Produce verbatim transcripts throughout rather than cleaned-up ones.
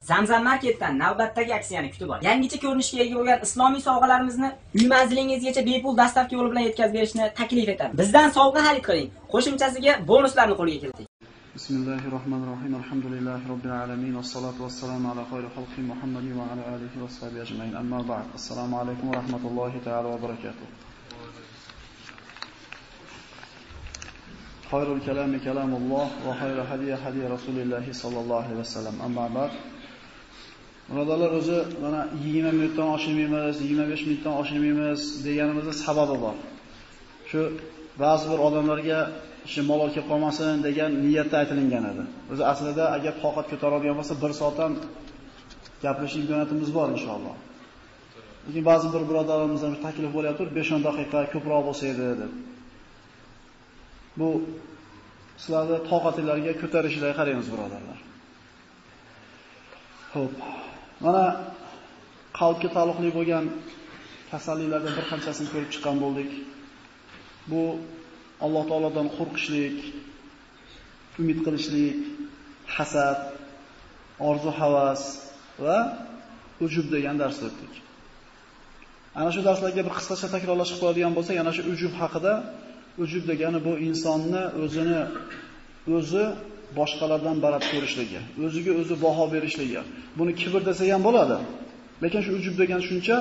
Zamzam Marketdan navbatdagi aksiyani kutib oling. Yangicha ko'rinishga ega bo'lgan islomiy sovg'alarimizni uy manzilingizgacha bepul dostavka yo'li bilan yetkazib berishni taklif etamiz. Bizdan sovg'a xarid qiling. Qo'shimchasiga bonuslarni qo'lga kiriting. Bismillahirrohmanirrohim. Alhamdulillahi robbil alamin. Vassalatu vassalamu ala xayri xalqi Muhammadin va ala alihi va sahbihi ajmain. Amma ba'd. Assalomu alaykum va rahmatullohi ta'ala va barakatuh. Xayrul kalami kalamulloh va xayrul hadiya hadiya Rasulilloh sallallohu alayhi vasallam. Amma ba'd. Birodarlar, o'zi mana yigirma minutdan oshirmaymiz, yigirma besh minutdan oshirmaymiz deganimizda sababi bor. Shu ba'zi bir odamlarga ishi malol kelib qolmasin degan niyatda aytilgan edi. O'zi aslida agar toqat ko'tara olgan bo'lsa bir soatdan gaplashish imkoniyatimiz bor inshaalloh. Lekin ba'zi bir birodarlarimizdan taklif bo'lyapti, besh o'n daqiqa ko'proq bo'lsa edi deb. Bu sizlarning toqatingizga ko'tarishlarga qaraymiz birodarlar. Xo'p. Mana qalbga taalluqli bo'lgan kasalliklardan bir qanchasini ko'rib chiqqan bo'ldik. Bu Alloh taolodan qo'rqishlik, umid qilishlik, hasad, orzu-havas va ujub degan dars o'tdik. Ana shu darslarga bir qisqacha takrorlashib qo'yadigan bo'lsak, ana shu ujub haqida, ujub degani bu insonni o'zini o'zi boshqalardan baland ko'rishligi, o'ziga o'zi baho berishligi. Buni kibr desa ham bo'ladi. Lekin shu ujub degan tushuncha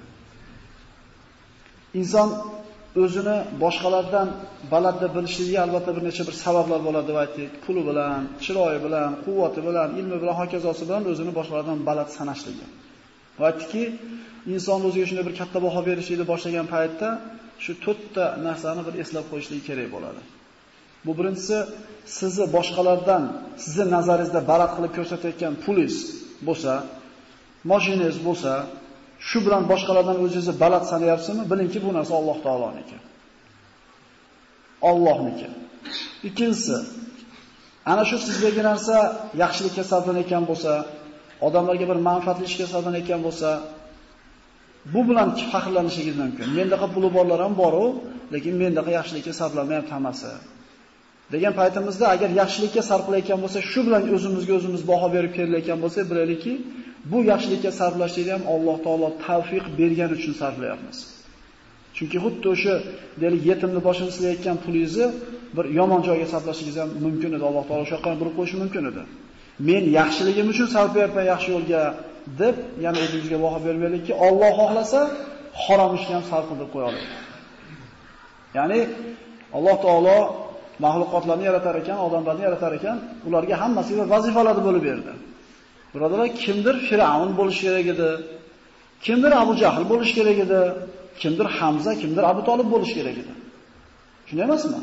inson o'zini boshqalardan baland deb bilishligi albatta bir necha bir sabablar bo'ladi deb aytdik. Puli bilan, chiroyi bilan, quvvati bilan, ilmi bilan, hokazosi bilan o'zini boshqalardan baland sanashligi. Va aytdiki, inson o'ziga shunday bir katta baho berishlikni boshlagan paytda shu to'rtta narsani bir eslab qo'yishligi kerak bo'ladi. Bu birinchisi, sizni boshqalardan, sizni nazaringizda baland qilib ko'rsatayotgan pulingiz bo'lsa, mashinangiz bo'lsa, shu bilan boshqalardan o'zingizni baland sanayapsizmi? Bilingki, bu narsa Alloh taoloniki. Allohniki. Ikkinchisi, ana shu sizdagi narsa yaxshilikka sarflanayotgan bo'lsa, odamlarga bir manfaatli ishga sarflanayotgan bo'lsa, bu bilan faxrlanishingiz mumkin. Mendaqa puli borlar ham bor-ku, lekin mendaqa yaxshilikka sarflanmayapti hammasi. degan paytimizda agar yaxshilikka sarflayotgan bo'lsa, shu bilan o'zimizga o'zimiz baho berib kelayotgan bo'lsa, bilaylikki, bu yaxshilikka sarflashni ham Alloh taolo tavfiq bergani uchun sarflayapmiz. Chunki xuddi o'sha deylik yetimni boshini silayotgan pulingizni bir yomon joyga sarflashingiz ham mumkin edi. Alloh taolo shu yoqqa burib qo'yishi mumkin edi. Men yaxshiligim uchun sarflayapman yaxshi yo'lga deb, yana o'zingizga baho bermaylikki, Alloh xohlasa harom ishga ham sarf qilib qo'ya oladi. Ya'ni Alloh taolo mahluqotlarni yaratar ekan, odamlarni yaratar ekan, ularga hammasiga vazifalar bo'lib berdi. Birodarlar, kimdir Firavun bo'lish kerak edi, kimdir Abu Jahl bo'lish kerak edi, kimdir Hamza, kimdir Abu Talib bo'lish kerak edi. Shunday emasmi?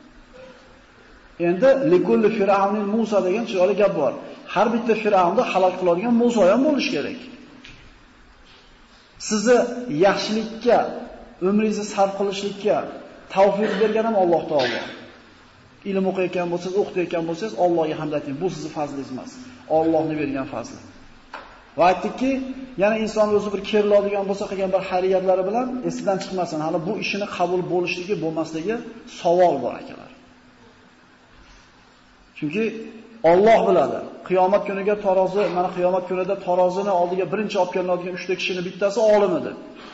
Endi likulli Firavunil Musa degan chiroyli gap bor. Har bitta Firavunni halok qiladigan Musa ham bo'lish kerak. Sizni yaxshilikka, umringizni sarf qilishlikka tavfiq bergan ham Alloh taolo. Ilm o'qiyotgan bo'lsangiz, o'qiyotgan bo'lsangiz, Allohga hamd ayting. Bu sizning fazlingiz emas. Allohning bergan fazli. Va aytdikki, yana inson o'zi bir keriladigan bo'lsa, qilgan bir xariyatlari bilan esidan chiqmasin. Hali bu ishini qabul bo'lishligi, bo'lmasligi savol bor akalar. Chunki Alloh biladi. Qiyomat kuniga tarozi, mana qiyomat kunida tarozini oldiga birinchi olib kelinadigan uchta kishining bittasi olim edi.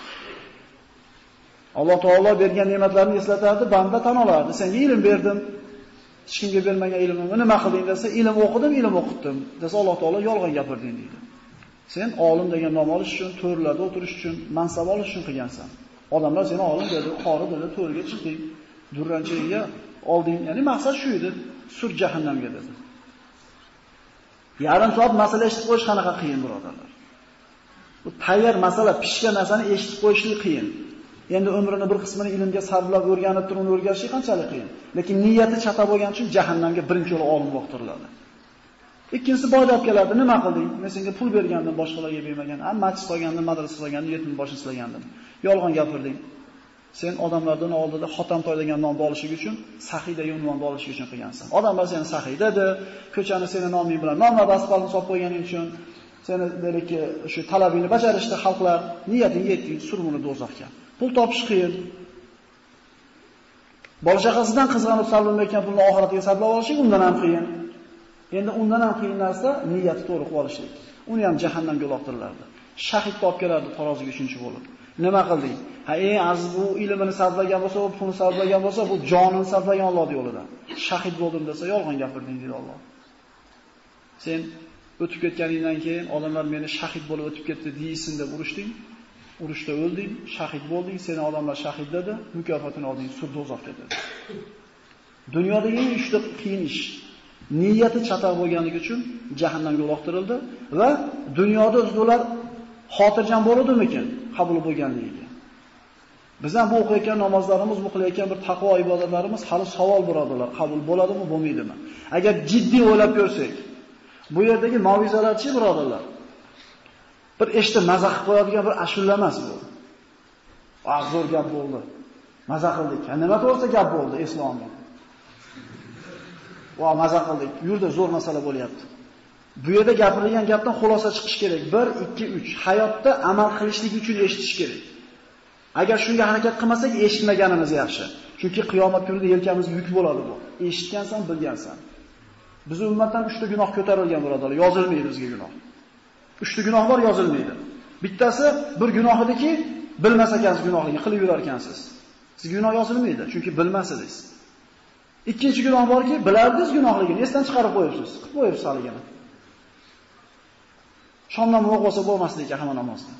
Alloh taolo bergan ne'matlarni eslatardi, banda tan olardi. Senga ilm berdim. Hech kimga bermagan ilmimni nima qilding desa, ilm o'qidim, ilm o'qitdim desa, Alloh taolo yolg'on gapirding deydi. Sen olim degan nom olish uchun, to'rlarda o'tirish uchun, mansab olish uchun qilgansan. Odamlar seni olim dedi, qori dedi, to'rga chiqding, durranchiga olding. Ya'ni maqsad shu edi, sur jahannamga dedi. Yarim soat masala eshitib qo'yish qanaqa qiyin, birodarlar. Bu tayyor masala, pishgan narsani eshitib qo'yishlik qiyin. Endi umrini bir qismini ilmga sarflab o'rganib turib, uni o'rganish qanchalik qiyin. Lekin niyati chata bo'lgani uchun jahannamga birinchi yo'l olim vaqtiriladi. Ikkinchisi boyda olib keladi. Nima qilding? Men senga pul bergandim, boshqalarga bermagan. Ham majlis qilgandim, madrasa qilgandim, yetim boshini silagandim. Yolg'on gapirding. Sen odamlardan oldida Xotamtoy degan nomni olishing uchun, sahiy degan unvonni olishing uchun qilgansan. Odamlar seni sahiy dedi, ko'chani seni noming bilan nomlab asfaltni solib qo'yganing uchun, seni deylikki, shu talabingni bajarishdi xalqlar, niyating yetdi, surmuni do'zaxga. Pul topish qiyin. Bola chaqasidan qizg'anib sarflanmayotgan pulni oxiratiga sarflab olishing undan ham qiyin. Endi undan ham qiyin narsa niyatni to'g'ri qilib olishlik. Uni ham jahannamga uloqtirilardi. Shahid olib kelardi taroziga uchinchi bo'lib. Nima qilding? Ha, eng aziz bu ilmini sarflagan bo'lsa, bu pulni sarflagan bo'lsa, bu jonini sarflagan Alloh yo'lida. Shahid bo'ldim desa, yolg'on gapirding deydi Alloh. Sen o'tib ketganingdan keyin odamlar meni shahid bo'lib o'tib ketdi deysin deb urishding. Urushda o'lding, shahid bo'lding, seni odamlar shahid dedi, mukofotini olding, sud do'zaxga dedi. Dunyodagi eng uchta qiyin ish. Niyati chatoq bo'lganligi uchun jahannamga uloqtirildi va dunyoda o'zlar xotirjam bo'ludimikin qabul bo'lganligiga. Biz ham bu o'qiyotgan namozlarimiz, bu qilayotgan bir taqvo ibodatlarimiz hali savol birodarlar, qabul bo'ladimi, bo'lmaydimi? Agar jiddiy o'ylab ko'rsak, bu yerdagi mav'izalarchi birodarlar, bir eshitib maza qilib qo'yadigan bir ashula emas bu. Ah, zo'r gap bo'ldi. Maza qildik. Nima to'g'risida gap bo'ldi islomda? Va maza qildik. Yurda zo'r masala bo'lyapti. Bu yerda gapirilgan gapdan xulosa chiqish kerak. bir, ikki, uch. Hayotda amal qilishlik uchun eshitish kerak. Agar shunga harakat qilmasak, eshitmaganimiz yaxshi. Chunki qiyomat kunida yelkamizga yuk bo'ladi bu. Eshitgansan, bilgansan. Biz ummatdan uchta gunoh ko'tarilgan birodarlar, yozilmaydi bizga gunoh. uchta gunoh bor, yozilmaydi. Bittasi bir gunoh ediki, bilmas ekansiz gunohligini qilib yurar ekansiz. Sizga gunoh yozilmaydi, chunki bilmasidingiz. Ikkinchi gunoh borki, bilardingiz gunohligini, esdan chiqarib qo'yibsiz. Qilib qo'yibsiz haligini. Shomdan mo'q bo'lsa bo'lmasdi ekan hamma namozda.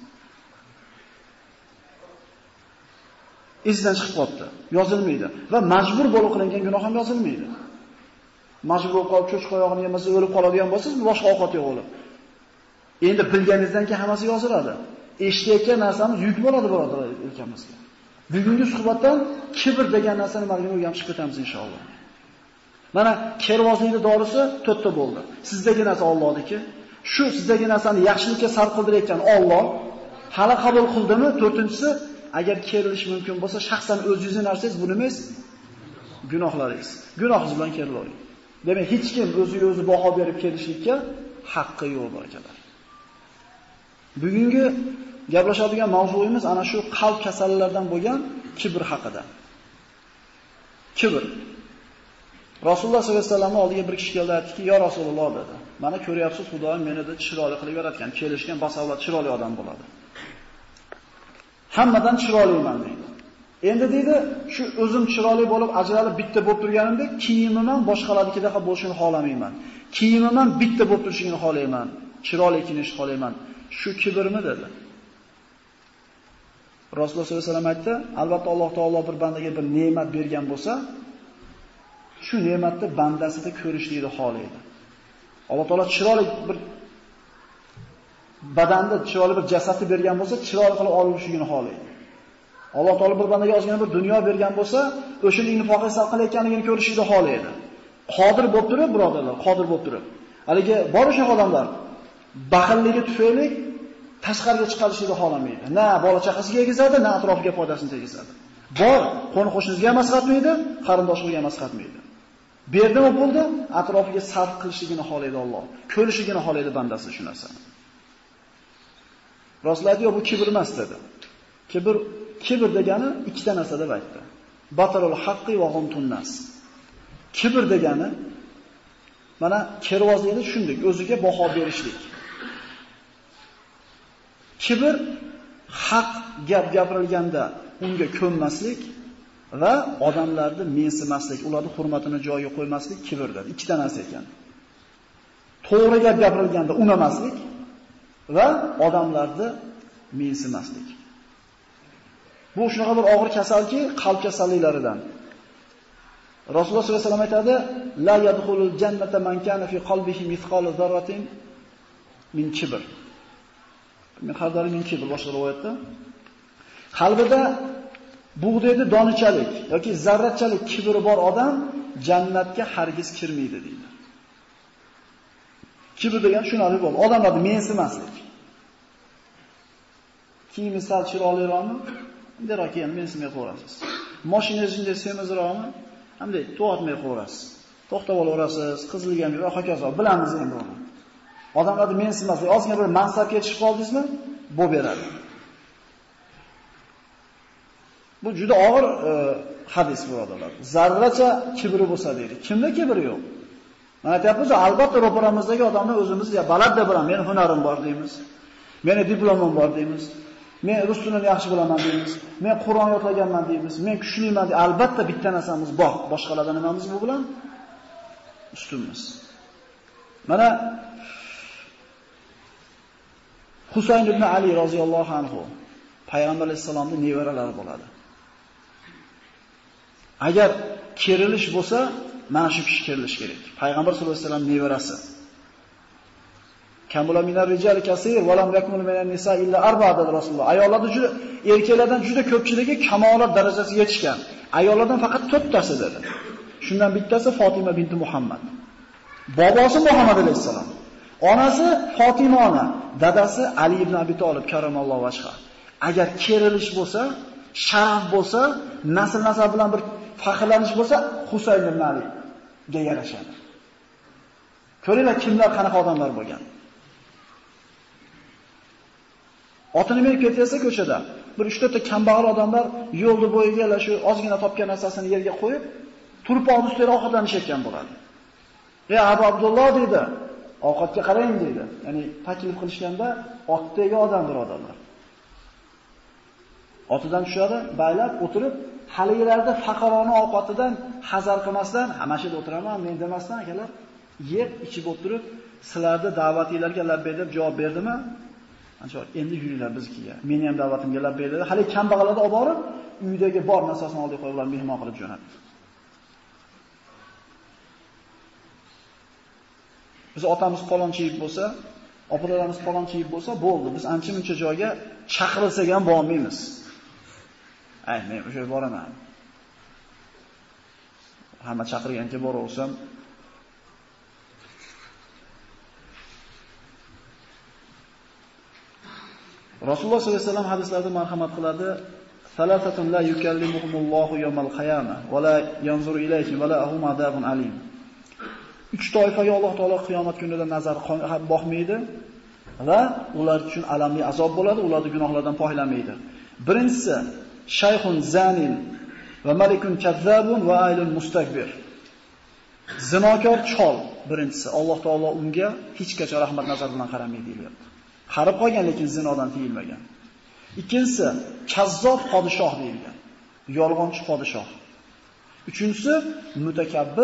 Esdan chiqib qoldi, yozilmaydi va majbur bo'lib qilingan gunoh ham yozilmaydi. Majbur qolib cho'chqa oyog'ini yemasa o'lib qoladigan bo'lsangiz, boshqa ovqat yo'q o'lib. Endi bilganingizdan keyin hammasi yoziladi. Eshitayotgan narsamiz yuk bo'ladi birodarlar yelkamizga. Bugungi suhbatdan kibr degan narsani margina o'rganib chiqib ketamiz inshaalloh. Mana kervozlikning dorisi to'rtta bo'ldi. Sizdagi narsa Allohniki. Shu sizdagi narsani yaxshilikka sarf qildirayotgan Alloh hali qabul qildimi? To'rtinchisi, agar kerilish mumkin bo'lsa, shaxsan o'zingizning narsangiz bu emas, gunohlaringiz. Gunohingiz bilan kerilavering. Demak, hech kim o'ziga o'zi baho berib kelishlikka haqqi yo'q barakalar. Bugungi gaplashadigan mavzuimiz ana shu qalb kasallaridan bo'lgan kibr haqida. Kibr. Rasululloh sollallohu alayhi vasallam oldiga bir kishi keldi, aytdiki: "Ya Rasululloh" dedi. "Mana ko'ryapsiz, Xudoim meni de chiroyli qilib yaratgan, kelishgan basavlat chiroyli odam bo'ladi. Hammadan chiroyliman" dedi. Endi dedi, shu o'zim chiroyli bo'lib, ajralib bitta bo'lib turganimda, kiyimim ham boshqalarnikidaqa bo'lishini xohlamayman. Kiyimim ham bitta bo'lib turishini xohlayman. Chiroyli kiyinishni xohlayman. Shu kibrmi dedi. Rasululloh sollallohu alayhi vasallam aytdi, albatta Alloh taolo bir bandaga bir ne'mat bergan bo'lsa, shu ne'matni bandasida ko'rishlikni xohlaydi. Alloh taolo chiroyli bir badanda chiroyli bir jasadni bergan bo'lsa, chiroyli qilib olishligini xohlaydi. Alloh taolo bir bandaga ozgina bir dunyo bergan bo'lsa, o'shaning nifoqi sarf qilayotganligini ko'rishlikni xohlaydi. Qodir bo'lib turib, birodarlar, qodir bo'lib turib. Haligi bor o'sha odamlar baxilligi tufayli tashqariga chiqarishni xohlamaydi. Na bola chaqasiga yegizadi, na atrofiga foydasini tegizadi. Bor, qo'ni qo'shnisiga ham masxatmaydi, qarindoshiga ham masxatmaydi. Berdimi bo'ldi, atrofiga sarf qilishligini xohlaydi Alloh. Ko'rishligini xohlaydi bandasi shu narsani. Rasululloh aytdi, bu kibr emas dedi. Kibr kibr degani ikkita narsa deb aytdi. Batarul haqqi va ghamtun nas. Kibr degani mana kervozlikni tushundik, o'ziga baho berishlik. Kibr haq gap gapirilganda unga ko'nmaslik va odamlarni mensimaslik, ularning hurmatini joyiga qo'ymaslik kibrdir. Ikkita narsa ekan. To'g'ri gap gapirilganda unamaslik va odamlarni mensimaslik. Bu shunaqa bir og'ir kasalki, qalb kasalliklaridan. Rasululloh sollallohu alayhi vasallam aytadi: "La yadkhulul jannata man kana fi qalbihi mithqal zarratin min kibr." Men xardari min kibr boshqa rivoyatda. Qalbida bug'doyni donichalik yoki zarrachalik kibri bor odam jannatga hargiz kirmaydi deydi. Kibr degan shunaqa bo'ldi. Odamlarni mensimaslik. Kiyimi sal chiroyliroqmi? Undaroq endi mensimay qo'yasiz. Mashinangizni semizroqmi? Hamday to'g'atmay qo'yasiz. To'xtab olaverasiz, qizilgan yo'q, hokazo bilamiz endi uni. Odamlarni mensimaslik, ozgina bir mansabga chiqib qoldingizmi, bu beradi. Bu juda og'ir e, hadis birodarlar. Zarracha kibri bo'lsa deydi. Kimda kibr yo'q? Mana aytayapmiz, albatta ro'paramizdagi odamlar o'zimiz ya balad deb bilaman, men hunarim bor deymiz. Meni diplomim bor deymiz. Men rus tilini yaxshi bilaman deymiz. Men Qur'on yodlaganman deymiz. Men kuchliman deymiz. Albatta bitta narsamiz bor. Boshqalardan nimamiz bu bilan ustunmiz. Mana Husayn ibn Ali roziyallohu anhu Payg'ambar alayhisolamning nevaralari bo'ladi. Agar kerilish bo'lsa, mana shu kishi kerilish kerak. Payg'ambar sollallohu alayhi vasallam nevarasi. Kamula minar rijal kasir va lam yakmul minan nisa illa arba dedi Rasululloh. Ayollarda juda erkaklardan juda ko'pchiligi kamolat darajasiga yetishgan. Ayollardan faqat to'rttasi dedi. Shundan bittasi Fatima binti Muhammad. Bobosi Muhammad alayhisalom. Onasi Fatima ona, dadasi Ali ibn Abi Talib karamallohu vajha. Agar kerilish bo'lsa, sharaf bo'lsa, nasl nasab bilan bir faxrlanish bo'lsa, Husayn ibn Ali ga yarashadi. Ko'ringlar kimlar qanaqa odamlar bo'lgan. Otini minib ketsa ko'chada bir uch to'rtta kambag'al odamlar yo'lda bo'yiga shu ozgina topgan narsasini yerga qo'yib, turpoq ustida ovqatlanishayotgan bo'ladi. "Ey Abu Abdulloh" dedi, "ovqatga qarang" dedi. Ya'ni taklif qilishganda otdagi odam birodarlar. Otidan tushadi, baylab o'tirib, haligilarda faqarona ovqatidan hazar qilmasdan, "Hamashida o'tiraman, men demasdan akalar, yeb, ichib o'tirib, sizlarni da'vatingizlarga labbay deb javob berdimi? Ancha endi yuringlar biznikiga. Meni ham da'vatimga labbay dedi. Hali kambag'allarni olib borib, uydagi bor narsasini olib qo'yib ular mehmon qilib jo'natdi. Biz otamiz palonchi yeb bo'lsa, opalarimiz palonchi yeb bo'lsa, bo'ldi. Biz ancha-muncha joyga chaqirilsak ham bormaymiz. Ay, men o'sha yerga boraman. Hamma chaqirgancha boraversam, Rasululloh sollallohu alayhi vasallam hadislarda marhamat qiladi. Salatatun la yukallimuhumullohu yawmal qiyamah va la yanzuru ilayhim va lahum adabun alim. uch toifaga Alloh taolo qiyomat kunida nazar boqmaydi va ular uchun alamli azob bo'ladi, ularning gunohlaridan poylamaydi. Birinchisi shayxun zanin va malikun kazzabun va aylun mustakbir. Zinokor chol birinchisi. Alloh taolo unga hech qachon rahmat nazar bilan qaramaydi deyapti. Qarib qolgan lekin zinodan tiyilmagan. Ikkinchisi kazzob podshoh deyilgan. Yolg'onchi podshoh. Uchinchisi mutakabbir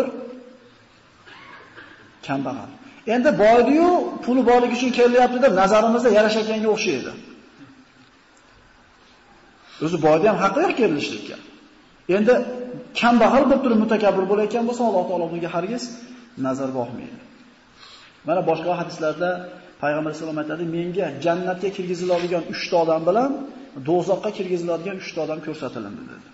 kambag'al. Endi boydi-yu, puli borligi uchun kelyapti deb nazarimizda yarashaganga o'xshaydi. O'zi boyda ham haqqi yo'q kelishlikka. Endi kambag'al bo'lib turib mutakabbir bo'layotgan bo'lsa, Alloh taolo bunga hargiz nazar boqmaydi. Mana boshqa hadislarda Payg'ambar sollallohu alayhi vasallam aytadi, menga jannatga kirgiziladigan uch ta odam bilan do'zaxga kirgiziladigan uch ta odam ko'rsatilindi dedi.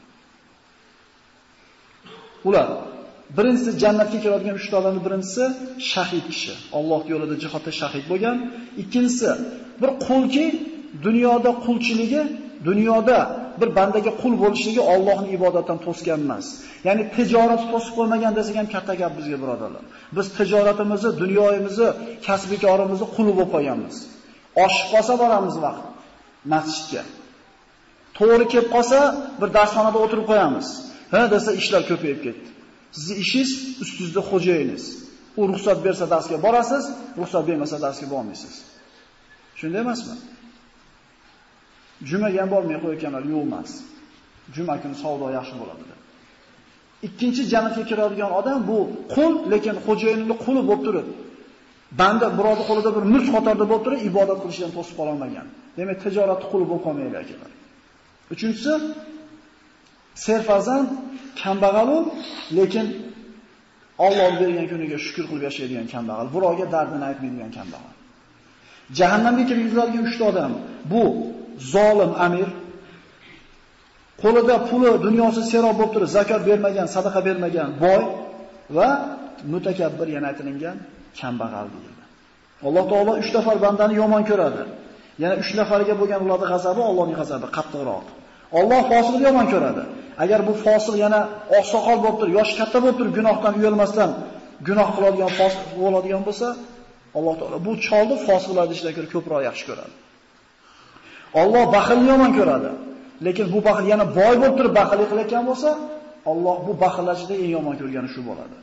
Ular birinchisi jannatga kiradigan uch ta odamning birinchisi shahid kishi, Alloh yo'lida jihodda shahid bo'lgan. Ikkinchisi bir qulki dunyoda qulchiligi, dunyoda bir bandaga qul bo'lishligi Allohning ibodatdan to'sgan emas. Ya'ni tijoratni to'sib qo'ymagan desak ham katta gap bizga birodarlar. Biz tijoratimizni, dunyoyimizni, kasb-korimizni quli bo'lib qo'yganmiz. Oshib qolsa boramiz vaqt masjidga. To'g'ri kelib qolsa bir darsxonada o'tirib qo'yamiz. Ha desa ishlar ko'payib ketdi. Sizning ishingiz ustingizda xo'jayingiz. U ruxsat bersa darsga borasiz, ruxsat bermasa darsga bormaysiz. Shunday emasmi? Jumaga ham bormay qo'yganlar yo'q emas. Juma kuni savdo yaxshi bo'ladi deb. Ikkinchi jannatga kiradigan odam bu qul, lekin xo'jayinining quli bo'lib turib, banda birovning qo'lida bir mulk qatorida bo'lib turib, ibodat qilishdan to'sib qola olmagan. Demak, tijoratni quli bo'lib qolmaydi akalar. Uchinchisi serfarzand, kambag'al, lekin Alloh bergan kuniga shukr qilib yashaydigan kambag'al, birovga dardini aytmaydigan kambag'al. Jahannamga kirgiziladigan uch ta odam bu zolim amir, qo'lida puli, dunyosi serob bo'lib turib, zakot bermagan, sadaqa bermagan boy va mutakabbir yana aytilgan kambag'al deyildi. Alloh taolo uch nafar bandani yomon ko'radi. Yana uch nafariga bo'lgan ularning g'azabi Allohning g'azabi qattiqroq. Alloh fosiqni yomon ko'radi. Agar bu fosiq yana oqsoqol bo'lib turib, yoshi katta bo'lib turib, gunohdan uyalmasdan gunoh qiladigan fosiq bo'ladigan bo'lsa, Alloh taolo bu cholni fosiqlar ishdan ko'ra ko'proq yaxshi ko'radi. Alloh baxilni yomon ko'radi. Lekin bu baxil yana boy bo'lib turib baxillik qilayotgan bo'lsa, Alloh bu baxillar ichida eng yomon ko'rgani shu bo'ladi.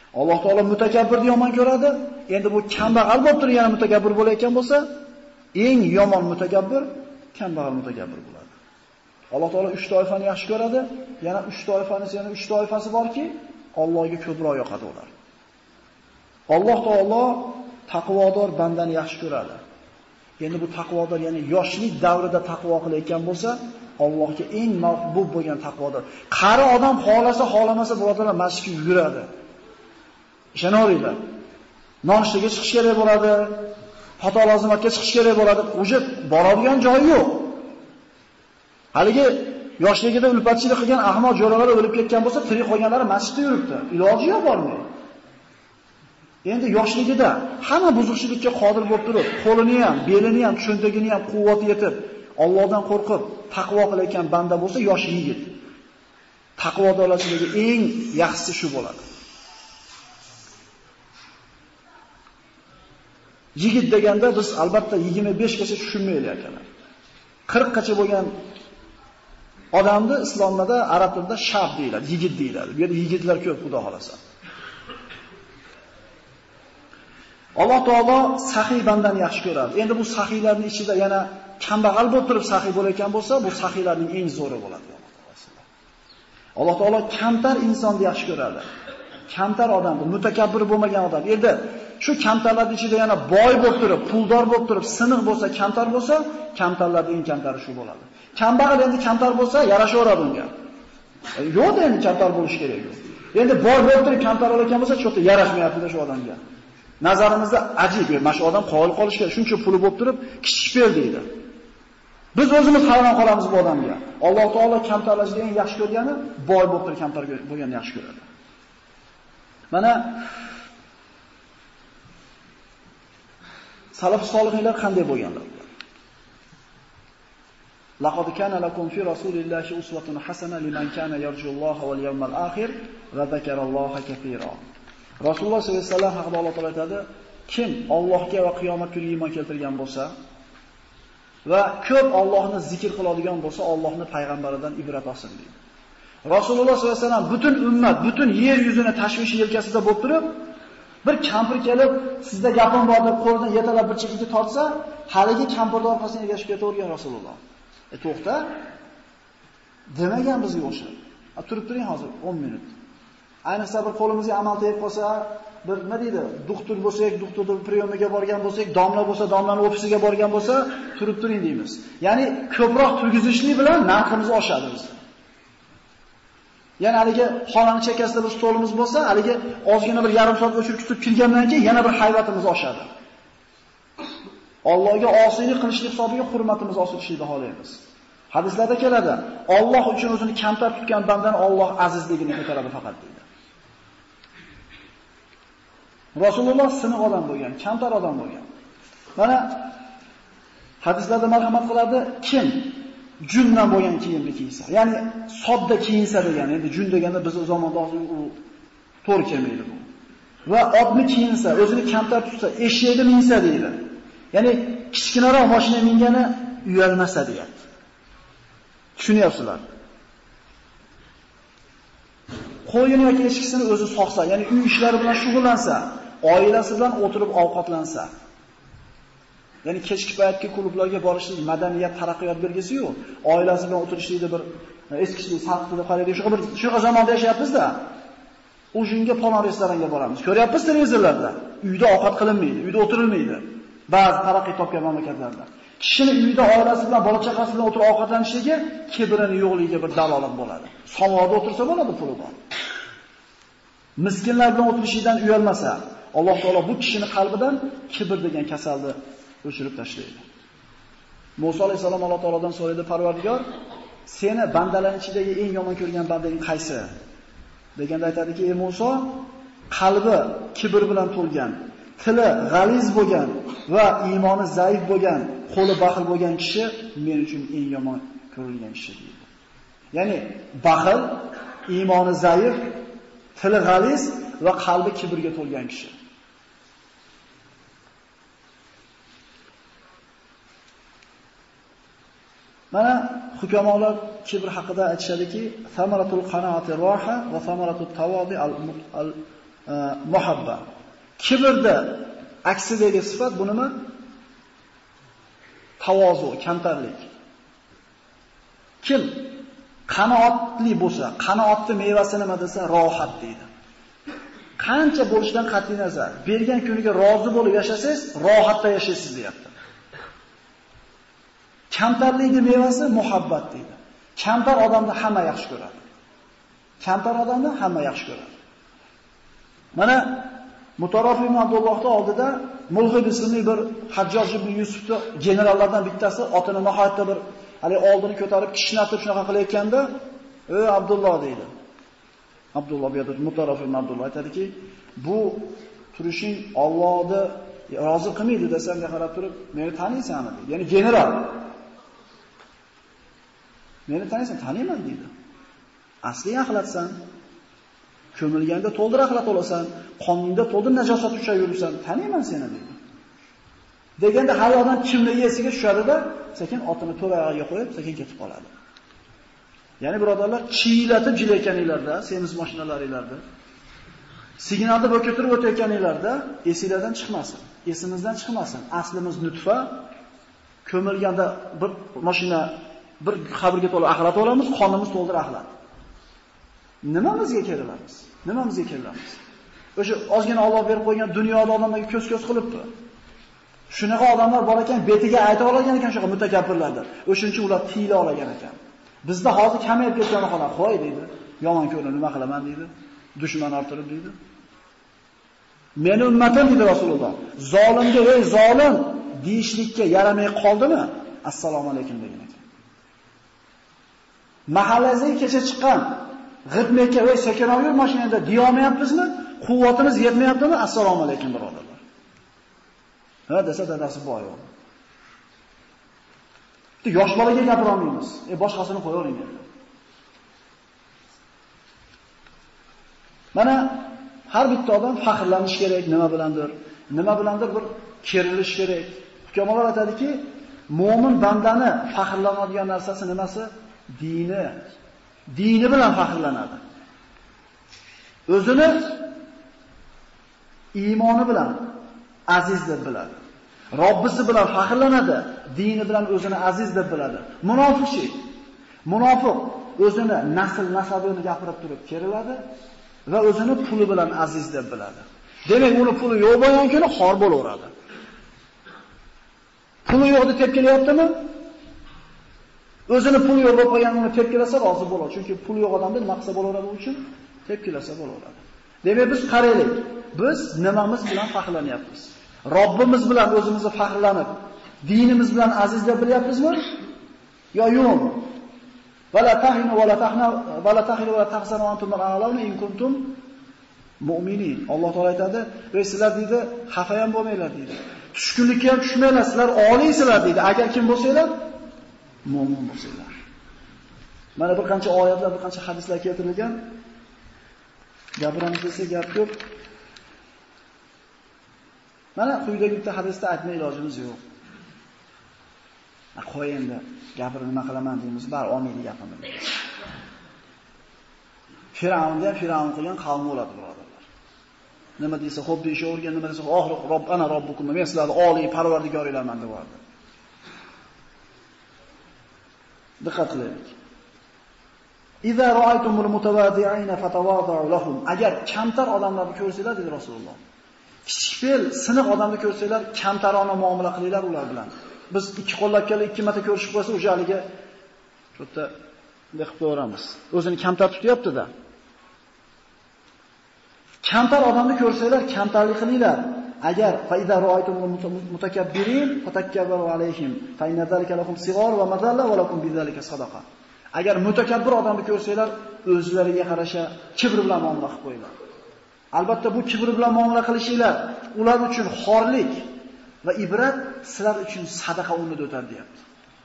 Alloh taolo mutakabbirni yomon ko'radi. Endi bu kambag'al bo'lib turib yana mutakabbir bo'layotgan bo'lsa, eng yomon mutakabbir kambag'al mutakabbir bo'ladi. Alloh taolo uch toifani yaxshi ko'radi, yana uch toifani, yana uch toifasi borki, Allohga ko'proq yoqadi ular. Alloh taolo taqvodor bandani yaxshi ko'radi. Endi bu taqvodor, ya'ni yoshlik davrida taqvo qilayotgan bo'lsa, Allohga eng mahbub bo'lgan taqvodor. Qari odam xolasa, xolamasa birodarlar masjidga yuguradi. Ishonaveringlar. Nonushtaga chiqish kerak bo'ladi, xato lozimatga chiqish kerak bo'ladi. O'sha boradigan joyi yo'q. Haligi yoshligida ulfatchilik qilgan ahmoq jo'ralar o'lib ketgan bo'lsa, tirik qolganlari masjidda yuribdi. Iloji yo'q bormaydi. Endi yoshligida hamma buzuqchilikka qodir bo'lib turib, qo'lini ham, belini ham, cho'ntagini ham quvvati yetib, Allohdan qo'rqib, taqvo qilayotgan banda bo'lsa, yosh yigit. Taqvodorlarchiga eng yaxshisi shu bo'ladi. Yigit deganda biz albatta yigirma besh gacha tushunmaylik akalar. qirq gacha bo'lgan odamni islomda, arab tilida shab deyiladi, yigit deyiladi. Bu yerda yigitlar ko'p, xudo xolasa. Alloh taolo saxiy bandani yaxshi ko'radi. Endi bu saxiylarning ichida yana kambag'al bo'lib turib saxiy bo'layotgan bo'lsa, bu saxiylarning eng zo'ri bo'ladi. Alloh taolo kamtar insonni yaxshi ko'radi. Kamtar odamni, mutakabbir bo'lmagan odam. Endi shu kamtarlarning ichida yana boy bo'lib turib, puldor bo'lib turib, siniq bo'lsa, kamtar bo'lsa, kamtarlarning eng kamtari shu bo'ladi. Kambag'al endi kamtar bo'lsa, yarashaveradi unga. Yo'q, endi kamtar bo'lish kerak yo'q. Endi boy bo'lib turib kamtar bo'layotgan bo'lsa, cho'ta yarashmayapti shu odamga. Nazarimizda ajib, mana shu odam qoyil qolish kerak. Shuncha puli bo'lib turib, kichik ber deydi. Biz o'zimiz hayron qolamiz bu odamga. Alloh taolo kamtarlarni eng yaxshi ko'rgani boy bo'lib turib kamtar bo'lganni yaxshi ko'radi. Mana salaf solihlar qanday bo'lganlar? Laqad kana lakum fi rasulillahi uswatun hasana liman kana yarjulloha wal yawmal akhir va zakaralloha katira. Rasululloh sollallohu alayhi vasallam haqida Alloh taolo aytadi, kim Allohga va qiyomat kuniga iymon keltirgan bo'lsa va ko'p Allohni zikr qiladigan bo'lsa, Allohning payg'ambaridan ibrat olsin deydi. Rasululloh sollallohu alayhi vasallam butun ummat, butun yer yuzini tashvish yelkasida bo'lib turib, bir kampir kelib, sizda gapim bor deb qo'lidan yetalab bir chekiga tortsa, haligi kampirning orqasiga ergashib ketavergan Rasululloh. E to'xta. Demagan bizga o'xshab. A turib turing hozir o'n minut. Ayniqsa bir qo'limizga amal tegib qolsa, bir nima deydi, doktor bo'lsak, doktorning priyemiga borgan bo'lsak, domla bo'lsa, domlaning ofisiga borgan bo'lsa, turib turing deymiz. Ya'ni ko'proq turgizishlik bilan narximiz oshadi bizda. Ya'ni haligi xonani chekkasida bir stolimiz bo'lsa, haligi ozgina bir yarim soat o'chirib kutib kirgandan keyin yana bir hayvatimiz oshadi. Allohga osiylik qilishlik hisobiga hurmatimiz oshishini xohlaymiz. Hadislarda keladi, Alloh uchun o'zini kamtar tutgan bandani Alloh azizligini ko'taradi faqat deydi. Rasululloh siniq odam bo'lgan, kamtar odam bo'lgan. Mana hadislarda marhamat qiladi, kim jundan bo'lgan kiyimni kiysa, ya'ni sodda kiyinsa degan, endi jun deganda biz o zamonda hozir u to'g'ri kelmaydi bu. Va otni kiyinsa, o'zini kamtar tutsa, eshakni minsa deydi. Ya'ni kichkinaroq mashina mingani uyalmasa deyapti. Tushunyapsizlar? Qo'yini yoki echkisini o'zi soqsa, ya'ni uy ishlari bilan shug'ullansa, oilasi bilan o'tirib ovqatlansa. Ya'ni kechki paytki klublarga borishlik madaniyat taraqqiyot belgisi-yu, oilasi bilan o'tirishlikda bir eskichilik sarqitib qaraydi. Shu bir shu zamonda yashayapmiz-da. O'shunga palon restoranga boramiz. Ko'ryapmiz televizorlarda. Uyda ovqat qilinmaydi, uyda o'tirilmaydi. Ba'zi taraqqiyot topgan mamlakatlarda. Kishini uyda oilasi bilan, bola chaqasi bilan o'tirib ovqatlanishiga kibrini yo'qligiga bir dalolat bo'ladi. Samovarda o'tirsa bo'ladi puli bor. Miskinlar bilan o'tirishidan uyalmasa, Alloh taolo bu kishini qalbidan kibr degan kasalni o'chirib tashlaydi. Musa alayhisalom Alloh taolodan so'raydi, Parvardigor, seni bandalarning ichidagi eng yomon ko'rgan bandang qaysi? Deganda aytadiki, ey Musa, qalbi kibr bilan to'lgan, tili g'aliz bo'lgan va iymoni zaif bo'lgan, qo'li baxil bo'lgan kishi men uchun eng yomon ko'rilgan kishi deydi. Ya'ni baxil, iymoni zaif, tili g'aliz va qalbi kibrga to'lgan kishi. Mana hukamolar kibr haqida aytishadiki, samaratul qanaati roha va samaratut tawadi al e, muhabba. Kibrda aksidagi sifat bu nima? Tavozu, kamtarlik. Kim qanoatli bo'lsa, qanoatli mevasi nima desa, rohat deydi. Qancha bo'lishidan qat'iy nazar, bergan kuniga rozi bo'lib yashasangiz, rohatda yashaysiz deyapti. Kamtarlikning mevasi muhabbat deydi. Kamtar odamni hamma yaxshi ko'radi. Kamtar odamni hamma yaxshi ko'radi. Mana Mutarrif ibn Abdullohning oldida Mulhid ismli bir Hajjoj ibn Yusufni generallardan bittasi otini nihoyatda bir hali oldini ko'tarib kishnatib shunaqa qilayotganda, "Ey Abdulloh" deydi. Abdulloh bu yerda Mutarrif ibn Abdulloh aytadiki, "Bu turishing Allohni rozi qilmaydi" desam, qarab turib, "Meni taniysanmi?" deydi. Ya'ni general. "Meni taniysan?" "Taniyman" deydi. "Asli axlatsan. Ko'milganda to'ldir axlat olasan, qoningda to'ldir najosat ushlab yuribsan, taniyman seni" deydi. Deganda hayodan kimligi esiga tushadi-da, sekin otini to'rayog'iga qo'yib, sekin ketib qoladi. Ya'ni birodarlar, chiylatib jilayotganinglarda, semiz mashinalaringlarda, signalda bo'kirib o'tayotganinglarda esingizdan chiqmasin, esimizdan chiqmasin. Aslimiz nutfa, ko'milganda bir mashina bir qabrga to'la axlat olamiz, qonimiz to'ldir axlat. Nimamizga kerilamiz? Nimamizga kerilamiz? O'sha ozgina Alloh berib qo'ygan dunyoda odamlarga ko'z-ko'z qilibdi. Shunaqa odamlar bor ekan, betiga ayta olgan ekan shunaqa mutakabbirlardir. O'shuncha ular tiyila olgan ekan. Bizda hozir kamayib ketgan xolos, "Qo'y" deydi. "Yomon ko'rib nima qilaman" deydi. "Dushman orttirib" deydi. "Meni ummatim" deydi Rasululloh. "Zolimga ey zolim" deyishlikka yaramay qoldimi? Assalomu alaykum degan ekan. Mahallasiga kecha chiqqan g'itmekka va sekinroq mashinada diyolmayapmizmi? Quvvatimiz yetmayaptimi? Assalomu alaykum birodarlar. Ha desa dadasi boy o'g'il. Bitta yosh bolaga gapira olmaymiz. E boshqasini qo'ya oling endi. Mana har bitta odam faxrlanish kerak, nima bilandir, nima bilandir bir kerilish kerak. Hukamolar aytadiki, mo'min bandani faxrlanadigan narsasi nimasi? Dini. Dini bilan faxrlanadi. O'zini iymoni bilan aziz deb biladi. Robbisi bilan faxrlanadi, dini bilan o'zini aziz deb biladi. Munofiqchi. Munofiq o'zini nasl nasabini gapirib turib keriladi va o'zini puli bilan aziz deb biladi. Demak, uni puli yo'q bo'lgan kuni xor bo'laveradi. Puli yo'q deb tepkilayaptimi? O'zini puli yo'q bo'lib qolganini tepkilasa rozi bo'ladi. Chunki puli yo'q odamning maqsad bo'laveradi uchun tepkilasa bo'laveradi. Demak, biz qaraylik. Biz nimamiz bilan faxrlanyapmiz? Robbimiz bilan o'zimizni faxrlanib, dinimiz bilan aziz deb bilyapmizmi? Yo yo'q? Vala tahinu vala tahna vala tahinu vala tahzanu antum a'launa in kuntum mu'minin. Alloh taolay aytadi, "Ey sizlar deydi, xafa ham bo'lmanglar" deydi. Tushkunlikka ham tushmanglar, sizlar oliysizlar deydi. Agar kim bo'lsanglar, mu'min bo'lsanglar. Mana bir qancha oyatlar, bir qancha hadislar keltirilgan. Gapiramiz desa gap ko'p. Mana quyidagi bitta hadisda aytmay ilojimiz yo'q. Qo'y endi, gapirib nima qilaman deymiz, bar olmaydi gapimni. Firavnda ham Firavn qilgan qavm bo'ladi, birodarlar. Nima desa, xo'p deyishavergan, nima desa, "Oxir Robb ana robbukum, men sizlarni oliy parvardigoringlarman" deyordi. Diqqat qilaylik. "Iza ra'aytumul mutawadi'ina fatawadu lahum." Agar kamtar odamlarni ko'rsanglar, dedi Rasululloh. Kichkil, siniq odamni ko'rsanglar, kamtarona muomala qilinglar ular bilan. Biz ikki qo'llab kelib ikki marta ko'rishib qo'ysa, o'jaliga shu yerda deb qo'yamiz. O'zini kamtar tutyapti-da. Kamtar odamni ko'rsanglar, kamtarlik qilinglar. Agar fa iza ra'aytumul mutakabbirin fatakabbaru alayhim fa inna zalika lakum sighar va madalla va lakum bizalika sadaqa. Agar mutakabbir odamni ko'rsanglar, o'zlariga qarasha kibr bilan muomala qilib qo'yinglar. Albatta bu kibr bilan muomala qilishinglar ular uchun xorlik va ibrat, sizlar uchun sadaqa o'rnida o'tadi, deyapti.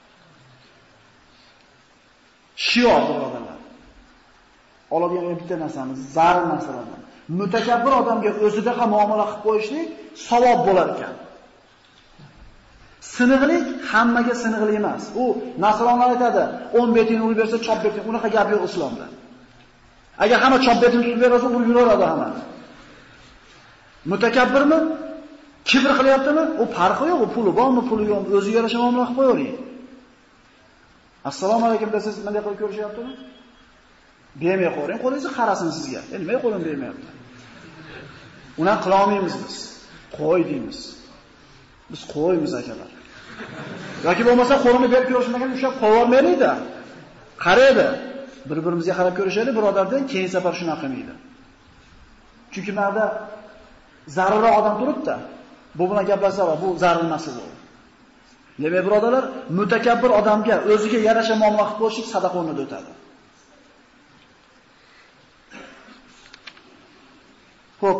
Shior birodarlar. Oladigan bitta narsamiz, zarur narsalardan. Mutakabbir odamga o'zidaqa muomala qilib qo'yishlik savob bo'lar ekan. Siniqlik hammaga siniqlik emas. U nasronlar aytadi, o'n beting urib bersa chop beting, unaqa gap yo'q islomda. Agar hamma chop beting tutib bersa, urib yuraveradi hamma. Mutakabbirmi? Kibr qilyaptimi? U farqi yo'q, u puli bormi, puli yo'qmi, o'ziga yarasha muomala qilib qo'yavering. Assalomu alaykum desiz, nima qilib ko'rishyaptimi? Bermay qo'ying, qo'lingizni qarasin sizga. E nima qo'lim bermayapti? Uni qila olmaymiz biz. Qo'y deymiz. Biz qo'ymiz akalar. Yoki bo'lmasa qo'lini berib ko'rishmagan ushlab qo'yolmaydi. Qaraydi. Bir-birimizga qarab ko'rishaylik, birodardan keyin safar shunaqa qilmaydi. Chunki menda zarurroq odam turibdi. Bu bilan gaplashsalar, bu zarur emas bu. Demak, birodarlar, mutakabbir odamga o'ziga yarasha muomala qilib qo'yishlik sadaqa o'rnida o'tadi. Xo'p.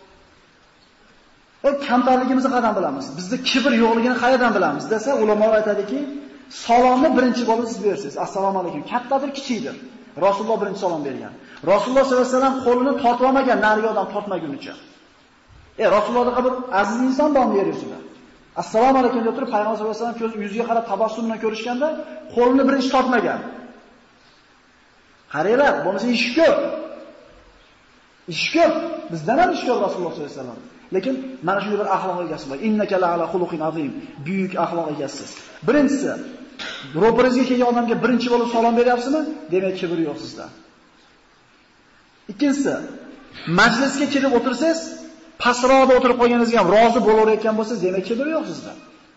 O kamtarligimizni qanday bilamiz? Bizda kibr yo'qligini qayerdan bilamiz desa, ulamolar aytadiki, salomni birinchi bo'lib siz bersiz. Assalomu alaykum. Kattadir, kichikdir. Rasululloh birinchi salom bergan. Rasululloh sollallohu alayhi vasallam qo'lini tortib olmagan, nariga odam tortmagunicha. E, Rasulullohga bir aziz inson bormi yer yuzida? Assalomu alaykum deb turib, Payg'ambar sollallohu alayhi vasallam ko'z yuziga qarab tabassum bilan ko'rishganda, qo'lini birinchi tortmagan. Qaranglar, bo'lmasa ish ko'p. Ish ko'p. Bizdan ham ish ko'p Rasululloh sollallohu alayhi vasallam. Lekin mana shunday bir axloq egasi bor. Innaka la'ala xuluqin azim. Buyuk axloq egasiz. Birinchisi, ro'paringizga kelgan odamga birinchi bo'lib salom beryapsizmi? Demak, kibr yo'q sizda. Ikkinchisi, majlisga kelib o'tirsangiz, pastroqda o'tirib qolganingizga ham rozi bo'laverayotgan bo'lsangiz, demak, kibr yo'q sizda.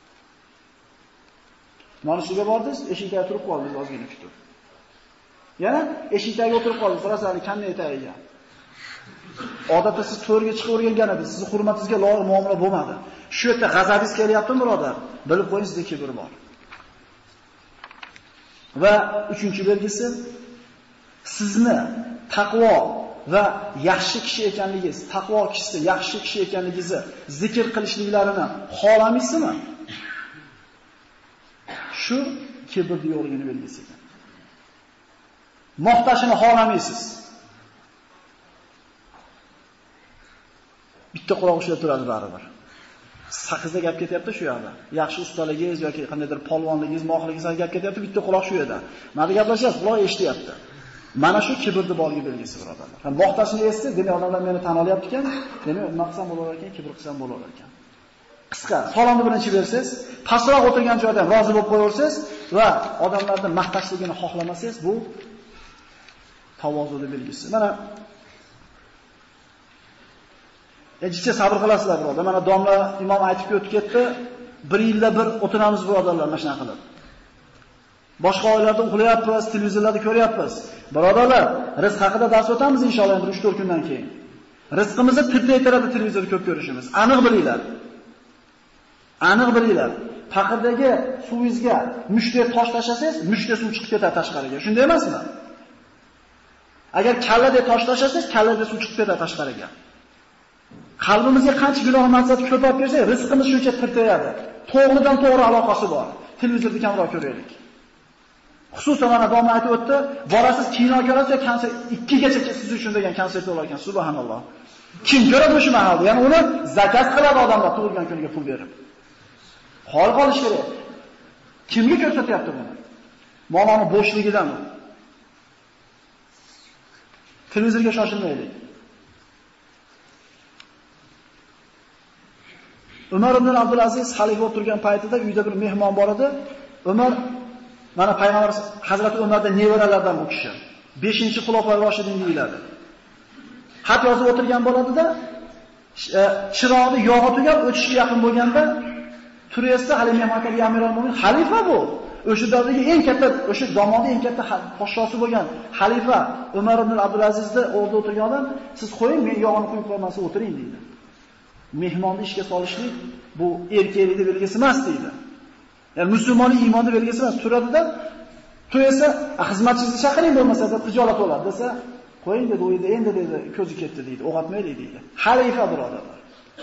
Monisiga bordingiz, eshikda turib qoldingiz, ozgina kutib. Yana eshikdagi o'tirib qoldingiz, rasali qanday aytayga. Odatda siz to'rga chiqib o'rgangan edingiz, sizning hurmatingizga loyiq muomala bo'lmadi. Shu yerda g'azabingiz kelyaptimi, birodar? Bilib qo'ying, sizda kibr bor. Va uchinchi belgisi, sizni taqvo va yaxshi kishi ekanligingiz, taqvo kishisi, yaxshi kishi ekanligingizni zikr qilishliklarini xohlamaysizmi? Shu kibrni yo'qligini belgisi. Maqtashini xohlamaysiz. Bitta quloq ushlab turadi baribir. Saqizda gap ketyapti shu yerda. Yaxshi ustaligingiz yoki qandaydir polvonligingiz, mohirligingiz gap ketyapti, bitta quloq shu yerda. Mana gaplashyapsiz, quloq eshityapti. Mana shu kibrni borligi belgisi, birodarlar. Ham maqtashni eshitsa, demak odamlar meni tan olyapti ekan, demak maqsam bo'lar ekan, kibr qilsam bo'lar ekan. Qisqa, salomni birinchi bersiz, pastroq o'tirgan joyda rozi bo'lib qo'yaversiz va odamlarning maqtashligini xohlamasangiz, bu tavozunning belgisi. Mana Ejicha sabr qilasizlar, birodar. Mana domla imom aytib o'tib ketdi. bir yilda bir o'tiramiz, birodarlar, mana shunaqa qilib. Boshqa oylarda uxlayapmiz, televizorlarda ko'ryapmiz. Birodarlar, rizq haqida dars o'tamiz inshaalloh endi uch to'rt kundan keyin. Rizqimizni tirtaytiradi televizor ko'p ko'rishimiz. Aniq bilinglar. Aniq bilinglar. Paqirdagi suvingizga mushta tosh tashlasangiz, mushta suv chiqib ketadi tashqariga. Shunday emasmi? Agar kalladek tosh tashlasangiz, kalladek suv chiqib ketadi tashqariga. Qalbimizga qancha gunoh maqsad ko'payib bersa, rizqimiz shuncha tirtayadi. To'g'ridan to'g'ri aloqasi bor. Televizorda kamroq ko'raylik. Xususan mana domla aytib o'tdi, borasiz kino ko'rasiz, konsert ikki gacha siz uchun degan konsert bo'lar ekan. Subhanalloh. Kim ko'radi shu mahalda? Ya'ni uni zakat qiladi odamlar tug'ilgan kuniga pul berib. Xol qolish kerak. Kimga ko'rsatyapti buni? Moloni bo'shligidan. Televizorga shoshilmaylik. Umar ibn Abdulaziz xalifa o'tirgan paytida uyda bir mehmon bor edi. Umar mana payg'ambar Hazrat Umardan nevaralardan bu kishi. beshinchi xulofay roshidin deyiladi. Xat yozib o'tirgan bo'ladi-da, chiroqni yog'i tugab o'tishga yaqin bo'lganda turayotsa, hali mehmonlarga Amirul Mo'min xalifa bu. O'sha davrdagi eng katta, o'sha domodi eng katta podshosi bo'lgan xalifa Umar ibn Abdulazizni o'rda o'tirgan odam, siz qo'ying, men yog'ini qo'yib qo'ymasa o'tiring deydi. Mehmonni ishga solishlik bu erkaklikning belgisi emas deydi. Ya'ni musulmonlik iymonning belgisi emas. Turadi-da, to'ysa, xizmatchingizni chaqiring bo'lmasa deb xijolat bo'ladi desa, qo'ying dedi, o'yda endi dedi, ko'zi ketdi deydi, o'g'atmaylik deydi. Xalifa birodarlar.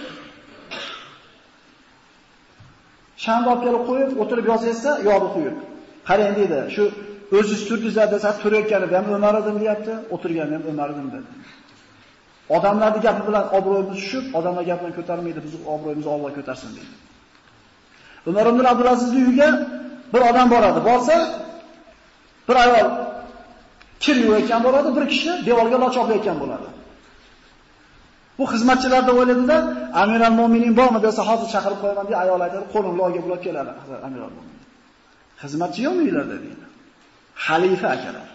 Shanba olib kelib qo'yib, o'tirib yozaysa, yog'i quyib. Qarang deydi, shu o'zingiz turdingizlar desa, turayotganida ham Umar edim deyapti, o'tirganda ham Umar edim dedi. Odamlarning gapi bilan obro'yimiz tushib, odamlar gapini ko'tarmaydi, biz obro'yimizni Alloh ko'tarsin deydi. Umar ibn Abdulazizning uyiga bir odam boradi. Borsa, bir ayol kir yuvayotgan bo'ladi, bir kishi devorga loch oplayotgan bo'ladi. Bu xizmatchilar deb o'yladida, Amiral Mo'minin bormi desa, hozir chaqirib qo'yaman deb ayol aytadi, qo'lim loyga bulab keladi Amiral Mo'min. Xizmatchi yo'qmi uylarda deydi. Xalifa akalar.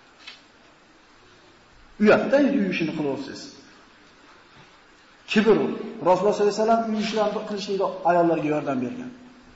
Uyatda uy ishini qilyapsiz. Kibr. Rasululloh sollallohu alayhi vasallam uy ishlarini qilishlikda ayollarga yordam bergan.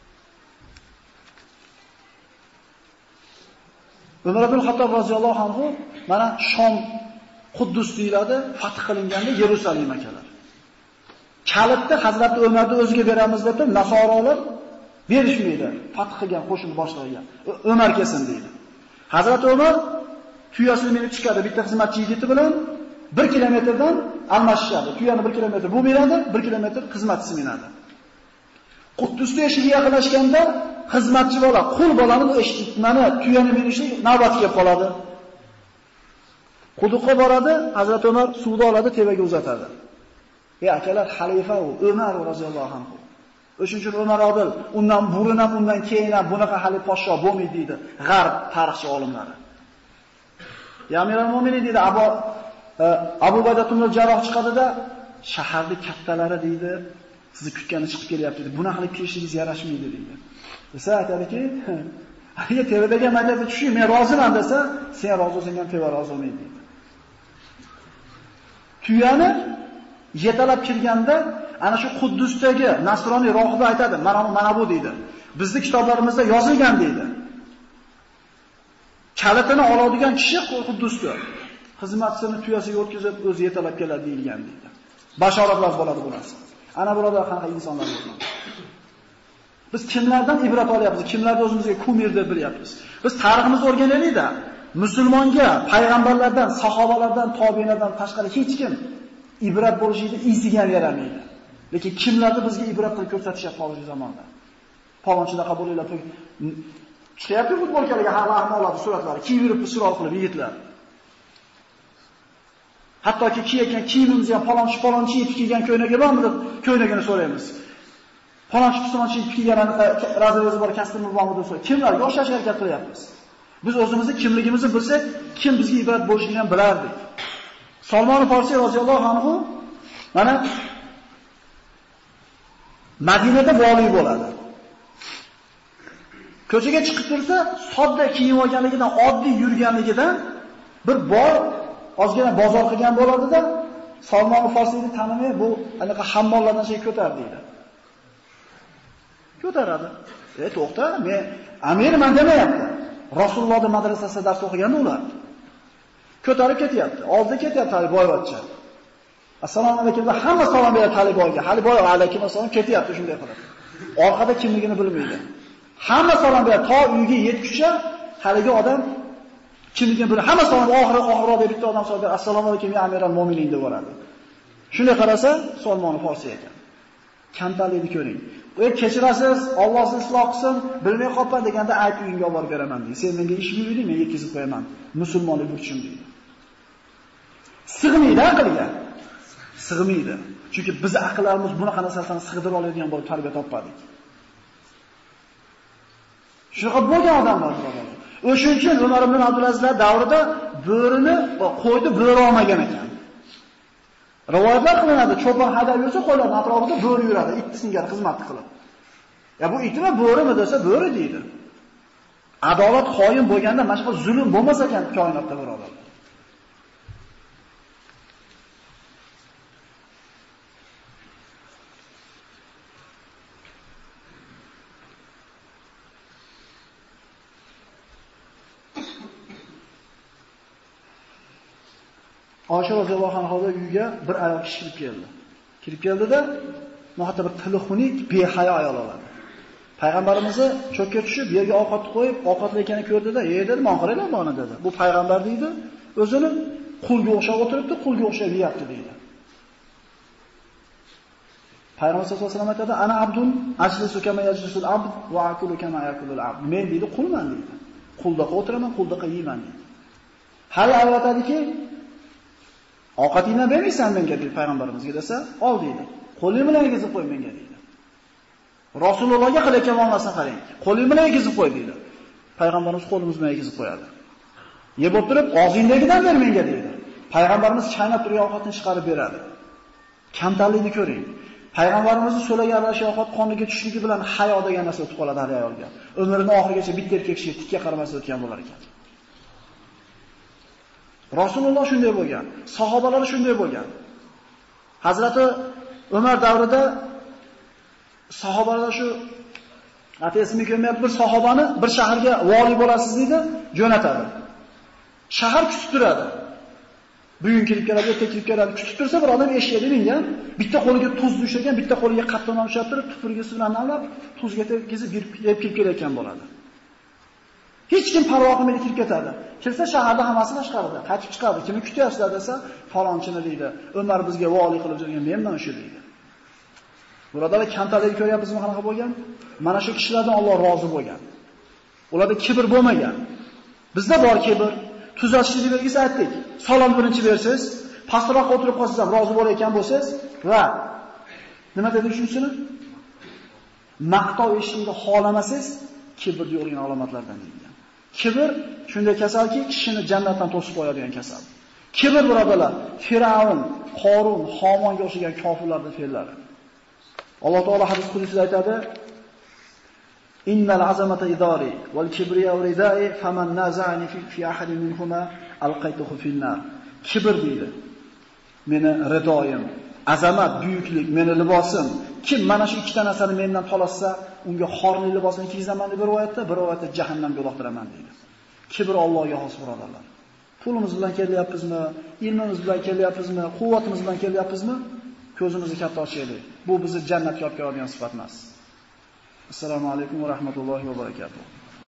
Umar ibn Xattob roziyallohu anhu mana Shom Quddus deyiladi, fath qilinganda Yerusalim akalar. Kalitni Hazrat Umarni o'ziga beramiz deb turib, nasorolar berishmaydi. Fath qilgan qo'shin boshlagan. Umar kelsin deydi. Hazrat Umar tuyasini minib chiqadi bitta xizmatchi yigiti bilan bir kilometrdan almashishadi. Tuyani bir kilometr bu beradi, bir kilometr xizmatchisi minadi. Quddusga eshigiga yaqinlashganda xizmatchi bola, qul bolani eshitib, mana tuyani minishlik navbati kelib qoladi. Quduqqa boradi, Hazrat Umar suvni oladi, tevaga uzatadi. Ey akalar, xalifa u, Umar roziyallohu anhu. O'shuning uchun Umar odil, undan burun ham, undan keyin ham bunaqa hali podsho bo'lmaydi deydi g'arb tarixchi olimlari. Amiral Mo'minin deydi, Abu Abu Baydatumul Jarroh chiqadida, shaharning kattalari deydi, sizni kutgani chiqib kelyapti deydi. Bunaqa qilib kelishingiz yarashmaydi deydi. Desa aytadiki, agar tevadagi majlisga tushib, men roziman desa, sen rozi bo'lsang ham teva rozi bo'lmaydi deydi. Tuyani yetalab kirganda ana shu Quddusdagi Nasroniy rohiba aytadi, mana mana bu deydi. Bizning kitoblarimizda yozilgan deydi. Kalitini oladigan kishi Quddusda xizmatchisini tuyasiga o'tkazib o'zi yetalab keladi deyilgan deydi. Bashoratlar bo'ladi bu narsa. Ana bularda qanaqa insonlar bo'lgan. Biz kimlardan ibrat olyapmiz? Kimlarni o'zimizga kumir deb bilyapmiz? Biz tariximizni o'rganaylik-da. Musulmonga payg'ambarlardan, sahobalardan, tobiinlardan tashqari hech kim ibrat bo'lishini iziga ham yaramaydi. Lekin kimlarni bizga ibrat qilib ko'rsatishyapti hozirgi zamonda? Palonchilar qabulinglar chiqyapti futbolkalarga har vaqt oladi suratlari. Kiyib yuribdi sirol qilib yigitlar. Hattoki kiygan kiyimimiz ham palonchi palonchi yetib kelgan ko'ynaga bormi deb ko'ynagini so'raymiz. Palonchi palonchi yetib kelgan razrezi bor kasbimiz bormi deb so'raymiz. Kimlar yoshashga harakat qilyapmiz? Biz o'zimizni kimligimizni bilsak, kim bizga ibrat bo'lishini ham bilardik. Salmon Farsiy roziyallohu anhu mana Madinada vali bo'ladi. Ko'chaga chiqib tursa, sodda kiyim olganligidan, oddiy yurganligidan bir bor ozgina bozor qilgan bo'ladi-da, Salmon Farsiyni tanimay bu anaqa hammollardan şey ko'tar deydi. Ko'taradi. E to'xta, men amirman demayapti. Rasulullohning madrasasida dars o'qiganda ular ko'tarib ketyapti. Oldida ketyapti hali boyvachcha. Assalomu alaykum deb hamma salom beradi Taliboyga. Hali boy alaykum assalom ketyapti shunday qilib. Orqada kimligini bilmaydi. Hamma salom beradi. To uyga yetguncha haligi odam kimligini bilmaydi. Hamma salom oxiri oxirida bitta odam salom beradi. Assalomu alaykum ya Amiral Mo'minin deb boradi. Shunday qarasa, Salmon Farsiy ekan. Kamtarlikni ko'ring. "Ey kechirasiz, Alloh sizni isloh qilsin, bilmay qolpan" deganda ayt uyingga olib beraman deydi. Sen menga ish buyurding, men yetkazib qo'yaman. Musulmonlik burchim deydi. Sig'maydi aqlga. Sig'maydi. Chunki biz aqllarimiz bunaqa narsalarni sig'dira oladigan bo'lib tarbiya topmadik. Shunaqa bo'lgan odamlar bilan. O'shuning uchun Umar ibn Abdulazizlar davrida bo'rini, qo'yni bo'ri olmagan ekan. Rivoyatlar qilinadi, cho'pon haydab yursa qo'ylarning atrofida bo'ri yuradi, it singari xizmat qilib. Ya bu itmi, bo'rimi desa bo'ri deydi. Adolat qoyim bo'lganda mana shu zulm bo'lmasa ekan koinotda birodar. Oysha roziyallohu anhoga uyga bir ayol kishi kirib keldi. Kirib keldida, nohata bir tilxunik, behayo ayol oladi. Payg'ambarimizni cho'kka tushib, yerga ovqat qo'yib, ovqatlayotganini ko'rdida, "Ey" dedi, "Monqiraylar buni" dedi. Bu payg'ambar deydi, o'zini qulga o'xshab o'tiribdi, qulga o'xshab yeyapti deydi. Payg'ambar sollallohu alayhi vasallam aytadi, "Ana abdun ajlisu kama yajlisul abd va akulu kama yakulul abd." Men deydi, qulman deydi. Quldaqa o'tiraman, quldaqa yeyman deydi. Hali aytadiki, "Ovqatingdan bermaysan menga" dedi payg'ambarimizga desa, "Ol" deydi. "Qo'ling bilan yegizib qo'y menga" deydi. Rasulullohga qilayotgan muomalasini qarang. "Qo'ling bilan yegizib qo'y" deydi. Payg'ambarimiz qo'limiz bilan yegizib qo'yadi. Yeb o'tirib, "Og'zingdagidan ber menga" deydi. Payg'ambarimiz chaynab turgan ovqatni chiqarib beradi. Kamtarlikni ko'ring. Payg'ambarimizning so'lagan rashohat qoniga tushishligi bilan hayo degan narsa o'tib qoladi har ayolga. Umrining oxirigacha bitta erkak kishiga tikka qaramasdan o'tgan bo'lar ekan. Rasululloh shunday bo'lgan, sahobalar shunday bo'lgan. Hazrati Umar davrida sahobalar shu ateismi kelmayapti bir sahobani bir shaharga vali bo'lasiz deydi, jo'natadi. Shahar kutib turadi. Bugun kelib keladi, ertaga kelib keladi. Kutib tursa bir odam eshikka mingan, bitta qo'liga tuz ushlagan, bitta qo'liga qattiq non ushlab turib, tupurgisi bilan namlab, tuzga tekizib yeb kelib kelayotgan bo'ladi. Hech kim parvo qilmay kirib ketadi. Kelsa shaharda hammasi tashqarida, qaytib chiqadi. Kimni kutyapsizlar desa, falonchini deydi. Umar bizga vali qilib jirgan, menman o'sha deydi. Birodarlar, kamtarlikni ko'ryapsizmi qanaqa bo'lgan? Mana shu kishilardan Alloh rozi bo'lgan. Ularda kibr bo'lmagan. Bizda bor kibr. Tuzatishlik belgisi aytdik. Salom birinchi bersiz, pastroqqa o'tirib qolsangiz ham rozi bo'layotgan bo'lsangiz va nima dedi shunisini? Maqtov eshitishni xohlamasangiz, kibr yo'lgan alomatlardan deyilgan. Kibr shunday kasalki, kishini jannatdan to'sib qo'yadigan kasal. Kibr birodarlar, Firavun, Qorun, Homonga o'xshagan kofirlarning fe'llari. Alloh taolo hadis qudusida aytadi: Innal azamata idari wal kibriya ridai faman naza'ani fi fi ahadin minhuma alqaytuhu fin nar. Kibr deydi. Meni ridoyim, azamat, buyuklik meni libosim. Kim mana shu ikkita narsani mendan tolassa, unga xorli libosini kiyzaman deb bir rivoyatda, bir rivoyatda jahannamga uloqtiraman deydi. Kibr Allohga xos birodarlar. Pulimiz bilan kelyapmizmi, ilmimiz bilan kelyapmizmi, quvvatimiz bilan kelyapmizmi? Ko'zimizni katta ochaylik. Bu bizni jannatga olib keladigan sifat emas. Assalomu alaykum va rahmatullohi va barakatuh.